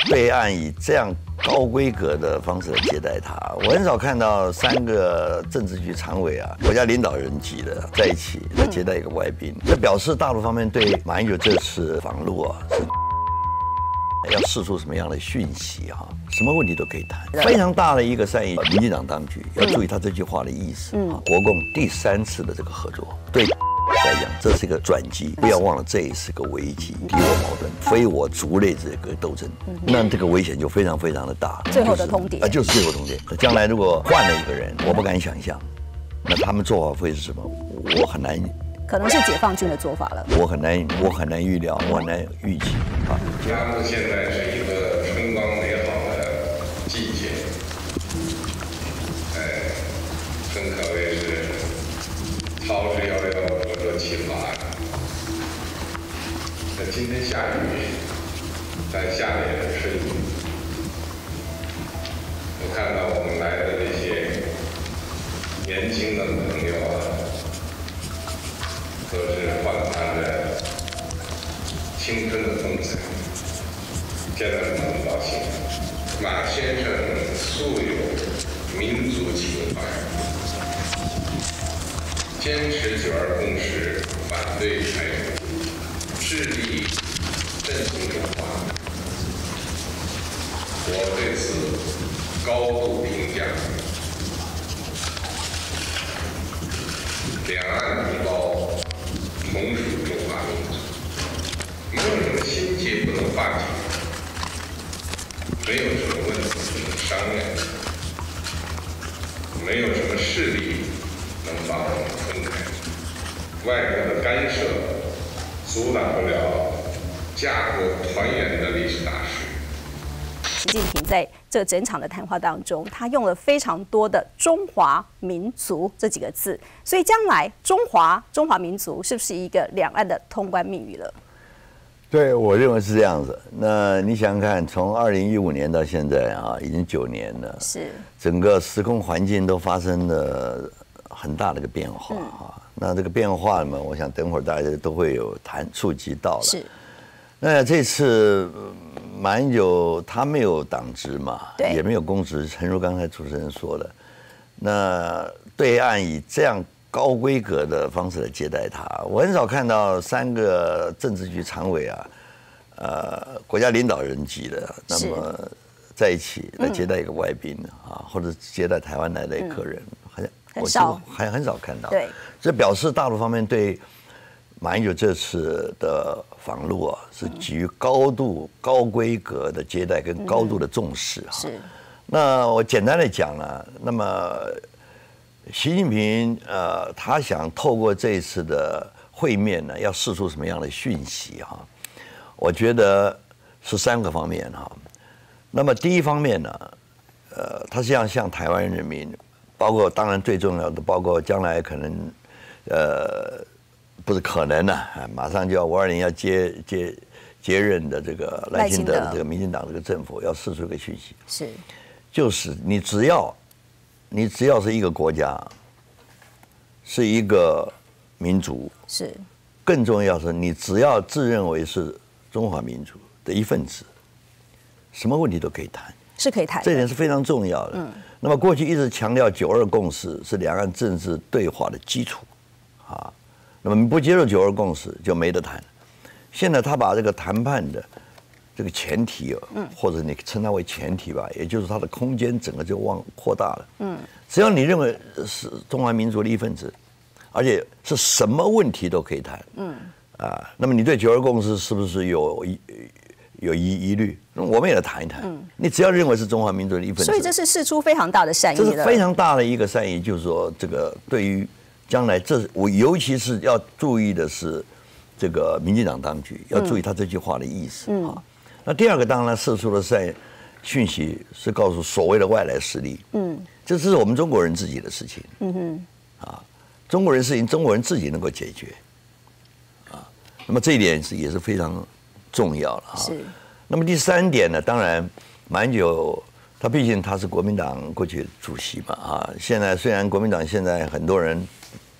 对岸以这样高规格的方式来接待他，我很少看到3个政治局常委啊，国家领导人级的在一起来接待一个外宾，这表示大陆方面对马英九这次访陆啊是要释出什么样的讯息哈？什么问题都可以谈，非常大的一个善意。民进党当局要注意他这句话的意思。国共第3次的这个合作，对来讲这是一个转机，不要忘了这也是个危机，敌我矛盾，非我族类这个斗争，那这个危险就非常非常的大。 最后的通牒就是最后通牒。将来如果换了一个人，我不敢想象，那他们做法会是什么？我很难。 可能是解放军的做法了。我很难预料，我很难预期啊。 嘉禾现在是一个春光美好的季节，真可谓是操之夭夭，灼灼其华。那今天下雨，但下面也是春雨。我看到我们来的这些年轻的朋友啊。都是焕发着青春的风采，见了很高兴。马先生素有民族情怀，坚持九二共识，反对台独，致力振兴中华。我对此高度评价。两岸同胞同属中华民族，没有什么心结不能化解，没有什么问题不能商量，没有什么势力能把我们分开。外国的干涉阻挡不了家国团圆的历史大势。 习近平在这整场的谈话当中，他用了非常多的“中华民族”这几个字，所以将来中华民族是不是一个两岸的通关密语了？ 对，我认为是这样子。那你想想看，从2015年到现在啊，已经9年了， 是整个时空环境都发生了很大的一个变化啊。那这个变化嘛，我想等会儿大家都会有触及到了。是。那这次马英九他没有党职嘛，也没有公职，诚如刚才主持人说的，那对岸以这样高规格的方式来接待他，我很少看到3个政治局常委啊，国家领导人级的，那么在一起来接待一个外宾啊，或者接待台湾来的客人，很少看到。对，这表示大陆方面对马英九这次的访陆啊，是基于高规格的接待跟高度的重视啊。是。那我简单的讲呢，那么习近平他想透过这一次的会面呢，要释出什么样的讯息哈？我觉得是3个方面哈。那么第一方面呢，他是要向台湾人民，包括当然最重要的，包括将来可能不是可能呢，马上就要520要接任的这个赖清德的这个民进党这个政府要释出一个讯息，是，就是你只要是一个国家，是一个民族，是，更重要是你只要自认为是中华民族的一份子，什么问题都可以谈，是可以谈，这点是非常重要的。那么过去一直强调9·2共识是两岸政治对话的基础，啊。那么你不接受9·2共识就没得谈。现在他把这个谈判的这个前提，或者你称它为前提吧，也就是它的空间整个就扩大了。只要你认为是中华民族的一份子，而且是什么问题都可以谈。那么你对9·2共识是不是有疑虑？我们也来谈一谈。你只要认为是中华民族的一份子，所以这是释出非常大的善意了。 这是非常大的一个善意，就是说这个对于。将来我尤其是要注意的是，这个民进党当局要注意他这句话的意思啊。那第二个当然释出的讯息是告诉所谓的外来势力，这是我们中国人自己的事情，中国人事情中国人自己能够解决，那么这一点也是非常重要了啊。那么第3点呢，当然马英九。他毕竟他是国民党过去主席嘛啊，现在虽然国民党现在很多人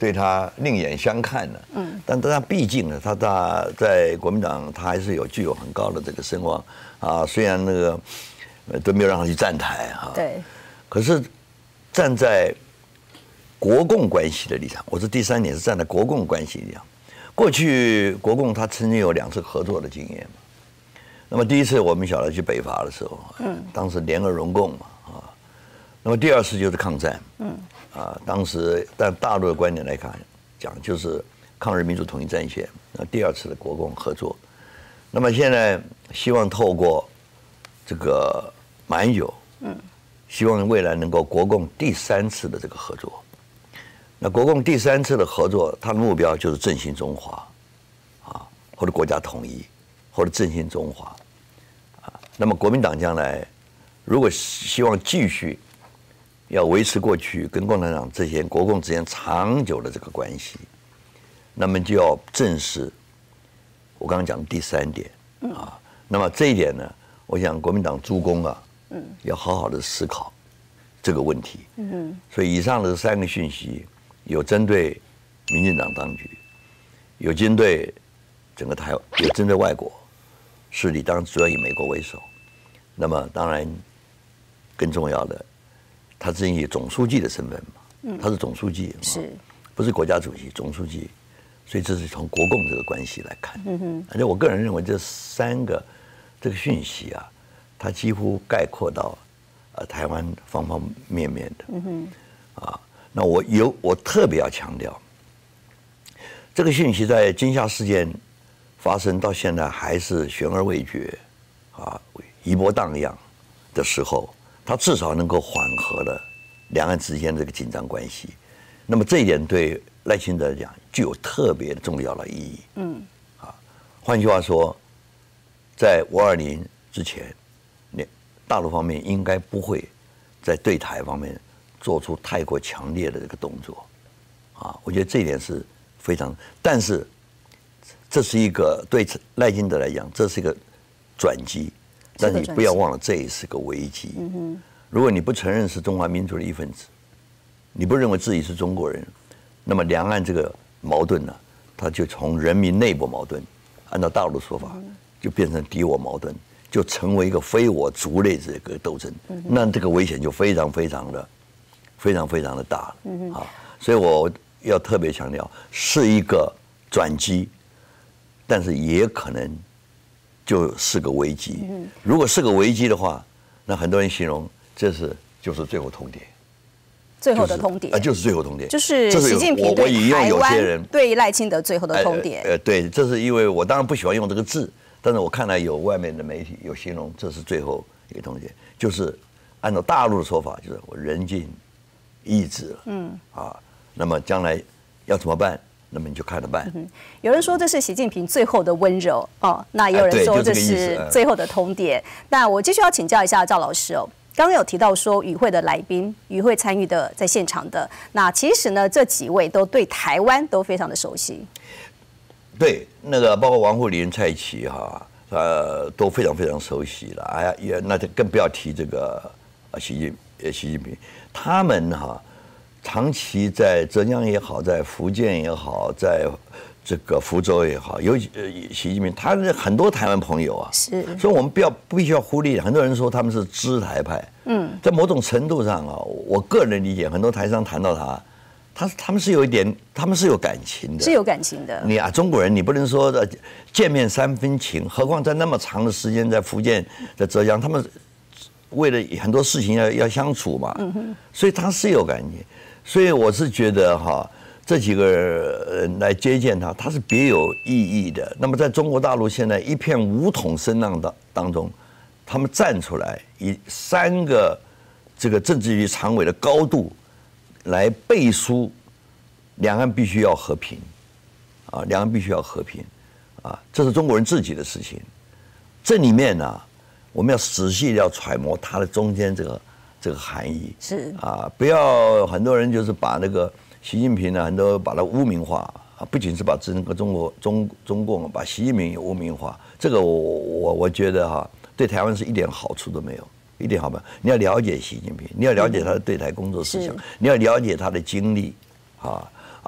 对他另眼相看了。但他毕竟呢，他在国民党他还是具有很高的这个声望啊。虽然那个都没有让他去站台啊， 对， 可是站在国共关系的立场，我是第3点是站在国共关系立场。过去国共他曾经有2次合作的经验嘛。那么第一次我们晓得去北伐的时候，当时联俄容共嘛啊。那么第2次就是抗战，当时但大陆的观点来讲，就是抗日民主统一战线。那第2次的国共合作，那么现在希望透过这个马英九，希望未来能够国共第3次的这个合作。那国共第3次的合作，它的目标就是振兴中华，啊，或者国家统一，或者振兴中华，啊。那么国民党将来如果希望继续要维持过去跟共产党这些国共之间长久的这个关系，那么就要正视我刚刚讲的第3点啊。那么这一点呢，我想国民党诸公啊，要好好的思考这个问题。所以以上的3个讯息，有针对民进党当局，有针对整个台湾，有针对外国势力，当然主要以美国为首。那么当然更重要的，他是以总书记的身份嘛，他是总书记， 是不是国家主席？总书记，所以这是从国共这个关系来看。而且我个人认为这3个这个讯息啊，它几乎概括到台湾方方面面的。那我特别要强调，这个讯息在金厦事件发生到现在还是悬而未决，余波荡漾的时候，它至少能够缓和了两岸之间这个紧张关系。那么这一点对赖清德来讲具有特别重要的意义。换句话说，在520之前，大陆方面应该不会在对台方面做出太过强烈的这个动作，我觉得这一点是非常，但是这是一个对赖清德来讲，这是一个转机，但是你不要忘了，这也是个危机。如果你不承认是中华民族的一份子，你不认为自己是中国人，那么两岸这个矛盾呢，它就从人民内部矛盾，按照大陆的说法，就变成敌我矛盾，就成为一个非我族类这个斗争，那这个危险就非常的大了。所以我要特别强调，是一个转机，但是也可能就是个危机。如果是个危机的话，那很多人形容就是最后通牒。 最后的通牒就是最后通牒， 就是习近平对台湾对赖清德最后的通牒。 对，这是因为我当然不喜欢用这个字，但是我看来有外面的媒体有形容这是最后一个通牒，就是按照大陆的说法，就是我人尽意志了。那么将来要怎么办？那么你就看着办。 有人说这是习近平最后的温柔那也有人说这是最后的通牒。那我继续要请教一下赵老师刚刚有提到说与会的来宾、与会参与的在现场的，那其实呢，这几位都对台湾都非常的熟悉。 对，那个包括王沪宁、蔡奇都非常熟悉了。那就更不要提这个习近平，他们长期在浙江也好，在福建也好，在这个福州也好，尤其习近平，他很多台湾朋友是， 所以我们不必须要忽略。很多人说他们是知台派，在某种程度上我个人理解，很多台商谈到他们是有一点，他们是有感情的， 是有感情的。 你中国人，你不能说见面3分情，何况在那么长的时间，在福建、在浙江，他们为了很多事情要相处嘛，所以他是有感情。所以我是觉得这几个人来接见他是别有意义的。那么在中国大陆现在一片武统声浪当中，他们站出来，以3个这个政治局常委的高度来背书，两岸必须要和平，两岸必须要和平，这是中国人自己的事情。这里面我们要仔细要揣摩它的中间这个含义是不要很多人就是把那个习近平很多把它污名化不仅是把整个中共把习近平也污名化，这个我觉得对台湾是一点好处都没有，一点好处。你要了解习近平，你要了解他的对台工作思想，你要了解他的经历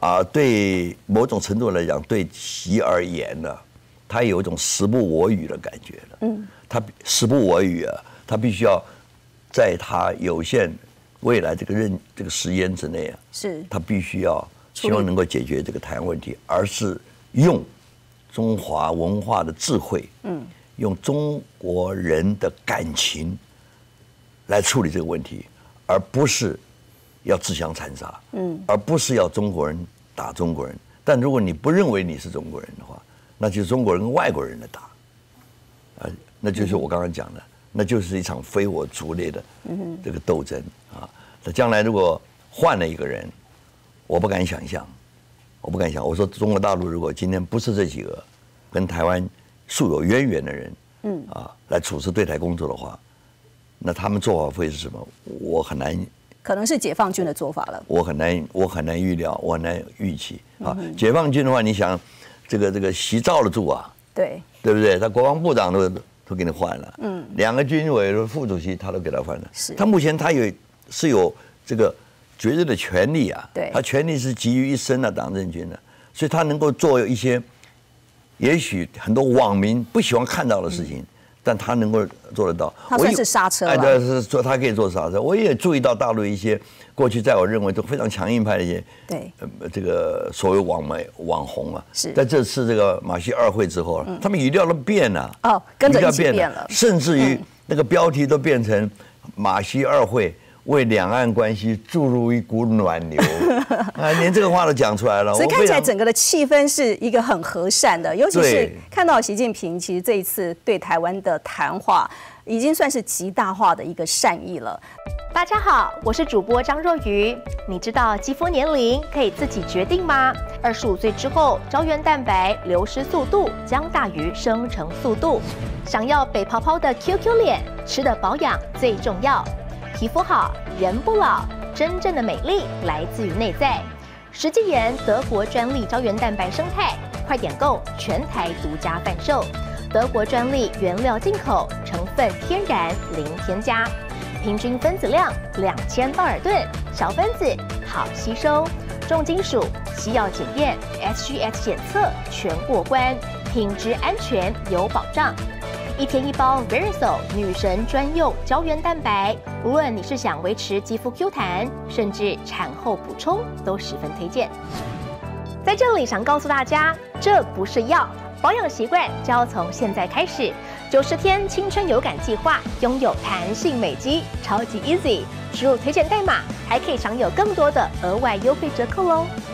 对某种程度来讲，对习而言呢，他有一种时不我与的感觉了。他时不我与啊，他必须要在他有限未来这个时间之内啊，他必须要希望能够解决这个台湾问题，而是用中华文化的智慧，用中国人的感情来处理这个问题，而不是要自相残杀，而不是要中国人打中国人。但如果你不认为你是中国人的话，那就是中国人跟外国人的打，那就是我刚刚讲的，那就是一场非我族类的这个斗争啊。那将来如果换了一个人，我不敢想象。我说中国大陆如果今天不是这几个跟台湾素有渊源的人，来处置对台工作的话，那他们做法会是什么？我很难。 可能是解放军的做法了。我很难预料，我很难预期啊。解放军的话，你想，这个习罩得住啊？对不对？他国防部长都给你换了，2个军委的副主席他都给他换了。他目前他是有这个绝对的权利啊，他权力是集于一身的党政军的，所以他能够做一些也许很多网民不喜欢看到的事情。但他能够做得到， 他算是刹车了。 是说他可以做刹车。我也注意到大陆一些过去在我认为都非常强硬派的一些，这个所谓网红啊，在这次这个马偕2会之后，他们语调都变了， 跟着一起变了， 甚至于那个标题都变成马偕2会为两岸关系注入一股暖流，连这个话都讲出来了。 所以看起来整个的气氛是一个很和善的，尤其是看到习近平其实这一次对台湾的谈话，已经算是极大化的一个善意了。 大家好，我是主播张若愚。你知道肌肤年龄可以自己决定吗？25岁之后，胶原蛋白流失速度将大于生成速度。想要北泡泡的 QQ 脸，吃的保养最重要。皮肤好，人不老，真正的美丽来自于内在。实际研德国专利胶原蛋白生态，快点购，全台独家贩售。德国专利原料进口，成分天然零添加，平均分子量2000道尔顿，小分子好吸收，重金属、西药检验、SGS 检测全过关，品质安全有保障。1天1包 Verisol 女神专用胶原蛋白，无论你是想维持肌肤 Q 弹，甚至产后补充，都十分推荐。在这里想告诉大家，这不是药，保养习惯就要从现在开始。90天青春有感计划，拥有弹性美肌，超级 easy。输入推荐代码，还可以享有更多的额外优惠折扣哦。